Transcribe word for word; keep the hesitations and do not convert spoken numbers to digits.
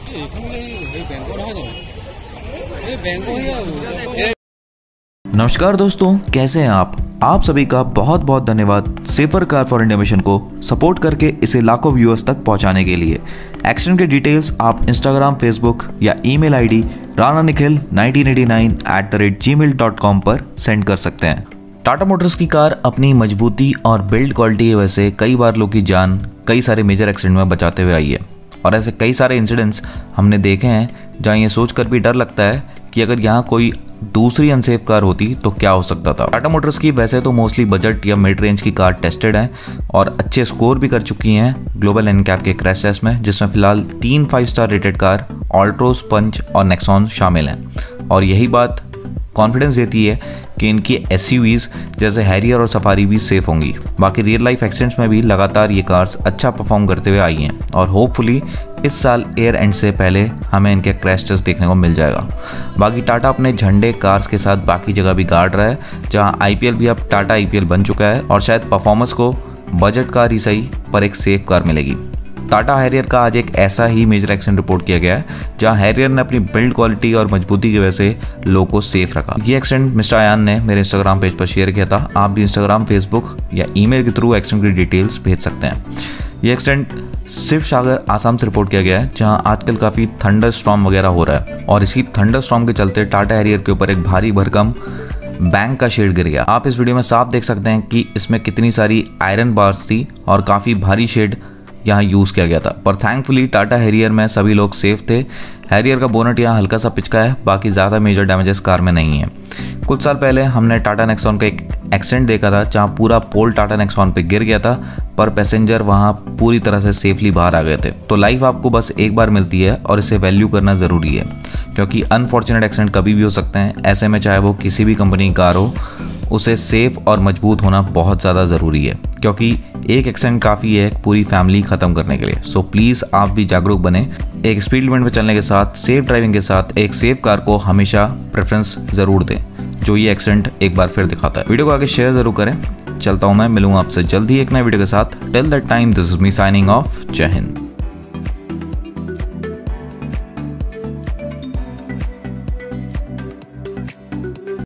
नमस्कार दोस्तों, कैसे हैं आप आप सभी का बहुत बहुत धन्यवाद safer car for India mission को सपोर्ट करके इसे लाखों व्यूअर्स तक पहुंचाने के लिए। एक्सीडेंट के डिटेल्स आप इंस्टाग्राम, फेसबुक या email ID Rana Nikhil nineteen eighty nine at the rate Gmail dot com पर सेंड कर सकते हैं। टाटा मोटर्स की कार अपनी मजबूती और बिल्ड क्वालिटी की वजह से कई बार लोग की जान कई सारे मेजर एक्सीडेंट में बचाते हुए आई है, और ऐसे कई सारे इंसिडेंट्स हमने देखे हैं जहां ये सोचकर भी डर लगता है कि अगर यहाँ कोई दूसरी अनसेफ कार होती तो क्या हो सकता था। टाटा मोटर्स की वैसे तो मोस्टली बजट या मिड रेंज की कार टेस्टेड हैं और अच्छे स्कोर भी कर चुकी हैं ग्लोबल एनकैप के क्रैश टेस्ट में, जिसमें फिलहाल तीन five star rated car Altroz, पंच और नेक्सॉन शामिल हैं। और यही बात कॉन्फिडेंस देती है कि इनकी एसयूवीज जैसे हैरियर और सफारी भी सेफ होंगी। बाकी रियल लाइफ एक्सीडेंट्स में भी लगातार ये कार्स अच्छा परफॉर्म करते हुए आई हैं और होपफुली इस साल एयर एंड से पहले हमें इनके क्रैश टेस्ट देखने को मिल जाएगा। बाकी टाटा अपने झंडे कार्स के साथ बाकी जगह भी गाड़ रहा है, जहां आईपीएल भी अब टाटा आईपीएल बन चुका है और शायद परफॉर्मेंस को बजट कार ही सही पर एक सेफ कार मिलेगी। टाटा हैरियर का आज एक ऐसा ही मेजर एक्सीडेंट रिपोर्ट किया गया है जहां हैरियर ने अपनी बिल्ड क्वालिटी और मजबूती की वजह से लोगों को सेफ रखा। ये एक्सीडेंट मिस्टर आयान ने मेरे इंस्टाग्राम पेज पर शेयर किया था। आप भी इंस्टाग्राम, फेसबुक या ईमेल के थ्रू एक्सीडेंट की डिटेल्स भेज सकते हैं। ये एक्सीडेंट शिव सागर आसाम से रिपोर्ट किया गया है, जहां आजकल काफ़ी थंडर स्टॉर्म वगैरह हो रहा है और इसी थंडर स्टॉर्म के चलते टाटा हैरियर के ऊपर एक भारी भरकम बैंक का शेड गिर गया। आप इस वीडियो में साफ देख सकते हैं कि इसमें कितनी सारी आयरन बार्स थी और काफ़ी भारी शेड यहाँ यूज़ किया गया था, पर थैंकफुली टाटा हैरियर में सभी लोग सेफ थे। हैरियर का बोनट यहाँ हल्का सा पिचका है, बाकी ज़्यादा मेजर डैमेजेस कार में नहीं है। कुछ साल पहले हमने टाटा नेक्सॉन का एक एक्सीडेंट देखा था जहाँ पूरा पोल टाटा नेक्सॉन पे गिर गया था, पर पैसेंजर वहाँ पूरी तरह से सेफली बाहर आ गए थे। तो लाइफ आपको बस एक बार मिलती है और इसे वैल्यू करना ज़रूरी है, क्योंकि अनफॉर्चुनेट एक्सीडेंट कभी भी हो सकते हैं। ऐसे में चाहे वो किसी भी कंपनी की कार हो, उसे सेफ और मजबूत होना बहुत ज़्यादा ज़रूरी है, क्योंकि एक एक्सीडेंट काफ़ी है पूरी फैमिली ख़त्म करने के लिए। सो प्लीज़ आप भी जागरूक बने। एक स्पीड लिमिट में चलने के साथ, सेफ ड्राइविंग के साथ एक सेफ कार को हमेशा प्रेफरेंस ज़रूर दें, जो ये एक्सीडेंट एक बार फिर दिखाता है। वीडियो को आगे शेयर ज़रूर करें। चलता हूँ मैं, मिलूँगा आपसे जल्द ही एक नए वीडियो के साथ। Till that time, this is me signing off. जय हिंद।